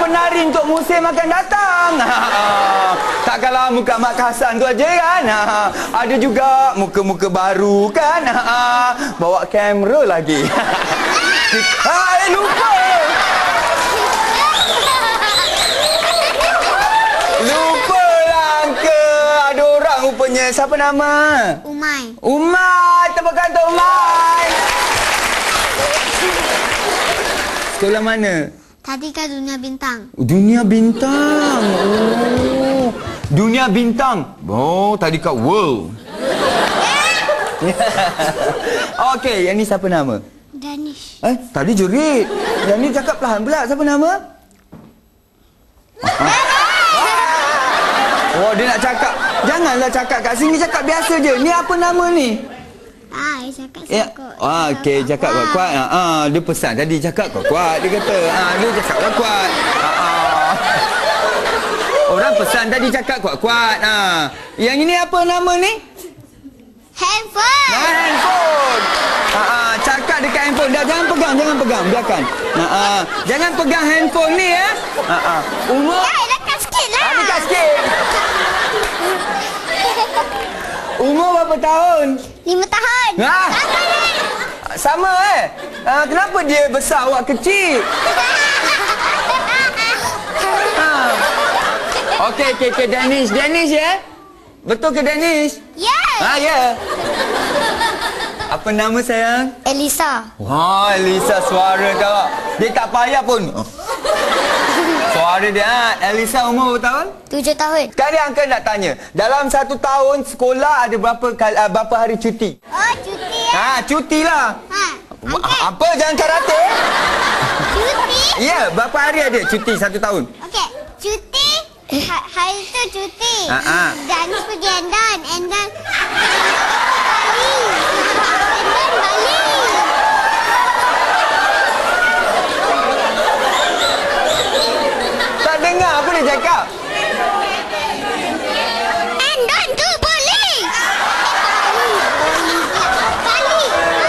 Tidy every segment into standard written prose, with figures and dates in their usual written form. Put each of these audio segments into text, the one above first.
penari untuk musim akan datang. Takkanlah muka Mak Hasan tu aja kan. Ada juga muka-muka baru kan. Bawa kamera lagi. Lupa. Lupalah Angka. Ada orang rupanya. Siapa nama? Umay. Umay. Tepukan untuk Umay. Sekolah mana? Tadika Dunia Bintang. Dunia Bintang. Oh. Dunia Bintang. Oh, tadi kat World. Okey, yang ni siapa nama? Danish. Tadi jerit. Yang ni cakap pelan pula. Siapa nama? Oh, dia nak cakap. Janganlah cakap kat sini, cakap biasa je. Ni apa nama ni? Cakap kuat. Okey, cakap kuat-kuat. Dia pesan tadi cakap kuat-kuat. Dia kata, dia cakap kuat-kuat. Orang pesan tadi cakap kuat-kuat. Yang ini apa nama ni? Handphone. Handphone. Cakap dekat handphone. Dah, jangan pegang. Biarkan. Jangan pegang handphone ni ya. Umur? Dekat sikit lah. Dekat sikit. Umur berapa tahun? 5 tahun. Sama kenapa dia besar awak kecil? Okey, Danish ya? Betul ke Danish? Yes. Ya. Apa nama sayang? Elisa. Wah, Elisa suara tak? Dia tak payah pun. Suara dia. Elisa umur berapa tahun? 7 tahun. Sekarang Angka nak tanya. Dalam 1 tahun sekolah ada berapa hari cuti? Oh, cuti ya? Cuti lah. Apa? Jangan karate. Cuti? Ya, berapa hari ada cuti 1 tahun? Okey, cuti. Hari tu cuti. Dan pergi Endon. Endon Bali. Tak dengar apa dia cakap. Endon tu Bali. Bali.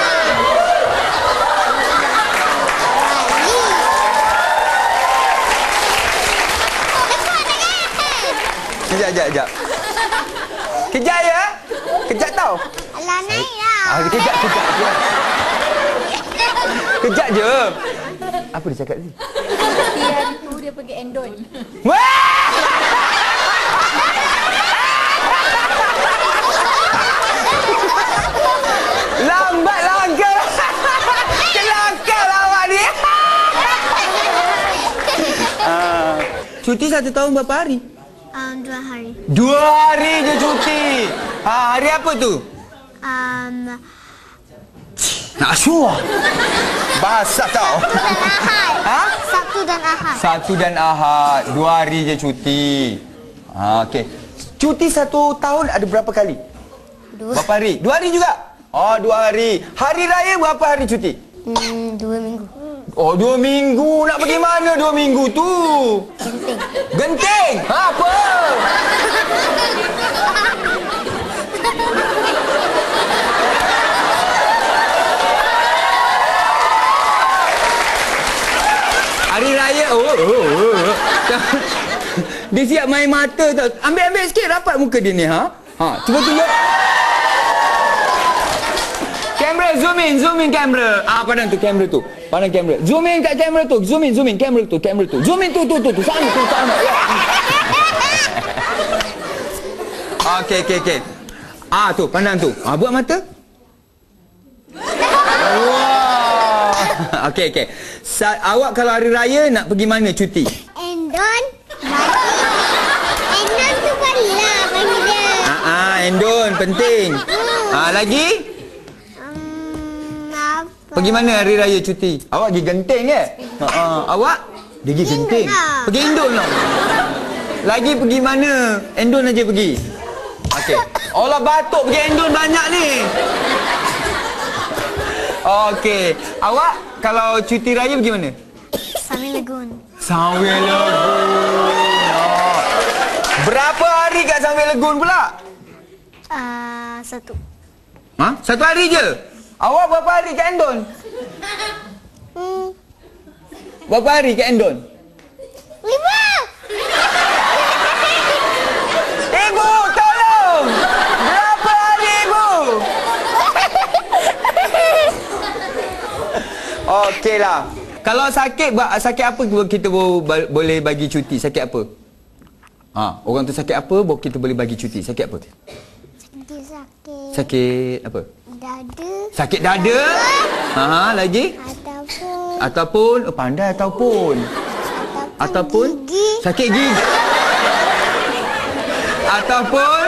Kejap. Kejap ya. Kejap tau. Alah, naik lah. Kejap. Kejap je. Apa dia cakap ni? Yang tu dia pergi Endon. Lambatlah Angka. Kelakar lah awak ni. Cuti 1 tahun berapa hari? 2 hari. 2 hari je cuti. Hari apa tu? Asyur. Bahasa tau. Sabtu dan Ahad. Sabtu dan Ahad. 2 hari je cuti. Okey. Cuti 1 tahun ada berapa kali? 2. Berapa hari? 2 hari juga? 2 hari. Hari raya berapa hari cuti? 2 minggu. 2 minggu. Nak pergi mana 2 minggu tu? Genting. Apa? Hari raya. Dia siap main mata tau. Ambil sikit rapat muka dia ni. Cuba tunjuk. Kamera, zoom in kamera. Pandang tu kamera tu. Pandang kamera. Zoom in kat kamera tu. Zoom in kamera tu. Zoom in tu. Sana. Okey. Tu, pandang tu. Buat mata. Wah. Okey. Awak kalau hari raya nak pergi mana cuti? Endon Bali. Endon tu Bali lah bagi dia. Endon penting. Lagi? Pergi mana hari raya cuti? Awak pergi Genting ke? Awak? Dia pergi Genting. Pergi Endon lah. Lagi pergi mana? Endon aja pergi. Okey. Allah batuk pergi Endon banyak ni. Okey. Awak kalau cuti raya pergi mana? Sunway Lagoon. Sunway Lagoon. Berapa hari kat Sunway Lagoon pula? 1. 1 hari je? Awak berapa hari kat Endon? Berapa hari kat Endon? 5 Okeylah. Kalau sakit apa kita boleh bagi cuti? Sakit apa? Orang tu sakit apa baru kita boleh bagi cuti? Sakit apa? Sakit apa? Dada. Sakit dada? Lagi? Ataupun pandai ataupun gigi. Sakit gigi. Ataupun